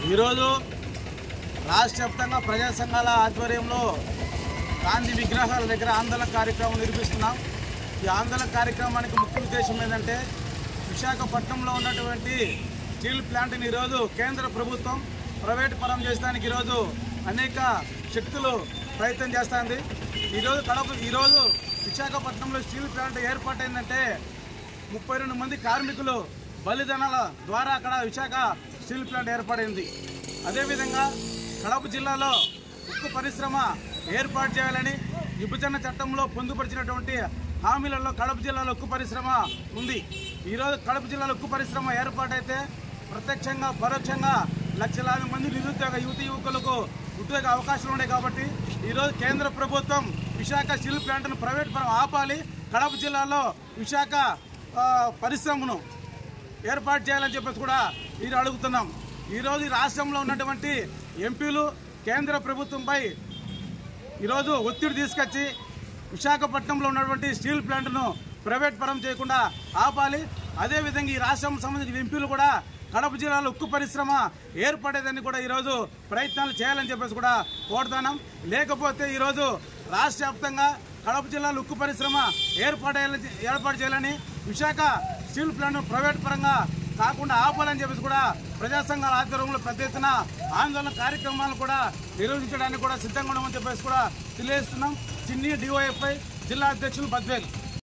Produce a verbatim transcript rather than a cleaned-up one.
ఈరోజు రాష్ట్ర వ్యాప్తంగా ప్రజా సంఘాల ఆధ్వర్యంలో గాంధీ విగ్రహాల దగ్గర ఆందోళన కార్యక్రమం నిర్వహిస్తున్నాం. ఈ ఆందోళన కార్యక్రమానికి ముఖ్య ఉద్దేశం ఏంటంటే విశాఖపట్నంలో ఉన్నటువంటి స్టీల్ ప్లాంట్ని ఈరోజు కేంద్ర ప్రభుత్వం ప్రైవేట్ పరం చేసడానికి ఈరోజు అనేక శక్తులు ప్రయత్నం చేస్తుంది. ఈరోజు కడప ఈరోజు విశాఖపట్నంలో స్టీల్ ప్లాంట్ ఏర్పాటైందంటే ముప్పై రెండు మంది కార్మికులు బలిదానాల ద్వారా అక్కడ విశాఖ స్టీల్ ప్లాంట్ ఏర్పడింది. అదేవిధంగా కడప జిల్లాలో ఉక్కు పరిశ్రమ ఏర్పాటు చేయాలని విభజన చట్టంలో పొందుపరిచినటువంటి హామీలలో కడప జిల్లాలో ఉక్కు పరిశ్రమ ఉంది. ఈరోజు కడప జిల్లాలో ఉక్కు పరిశ్రమ ఏర్పాటైతే ప్రత్యక్షంగా పరోక్షంగా లక్షలాది మంది నిరుద్యోగ యువతి యువకులకు ఉద్యోగ అవకాశాలు ఉన్నాయి. కాబట్టి ఈరోజు కేంద్ర ప్రభుత్వం విశాఖ స్టీల్ ప్లాంట్ను ప్రైవేట్ పరం ఆపాలి, కడప జిల్లాలో విశాఖ పరిశ్రమను ఏర్పాటు చేయాలని చెప్పేసి కూడా మీరు అడుగుతున్నాం. ఈరోజు ఈ రాష్ట్రంలో ఉన్నటువంటి ఎంపీలు కేంద్ర ప్రభుత్వంపై ఈరోజు ఒత్తిడి తీసుకొచ్చి విశాఖపట్నంలో ఉన్నటువంటి స్టీల్ ప్లాంట్ను ప్రైవేట్ పరం చేయకుండా ఆపాలి. అదేవిధంగా ఈ రాష్ట్రం సంబంధించిన ఎంపీలు కూడా కడప జిల్లాలో ఉక్కు పరిశ్రమ ఏర్పడేదని కూడా ఈరోజు ప్రయత్నాలు చేయాలని చెప్పేసి కూడా కోరుతున్నాం. లేకపోతే ఈరోజు రాష్ట్ర వ్యాప్తంగా కడప జిల్లాలో ఉక్కు పరిశ్రమ ఏర్పాటు ఏర్పాటు చేయాలని విశాఖ స్టీల్ ప్లాంట్ ప్రైవేట్ పరంగా కాకుండా ఆపాలని చెప్పేసి కూడా ప్రజా సంఘాల ఆధ్వర్యంలో పెద్ద ఎత్తున ఆందోళన కార్యక్రమాలు కూడా నిర్వహించడానికి కూడా సిద్ధంగా ఉన్నామని చెప్పేసి కూడా తెలియజేస్తున్నాం. చిన్ని డివైఎఫ్ఐ జిల్లా అధ్యక్షులు బద్వేల్.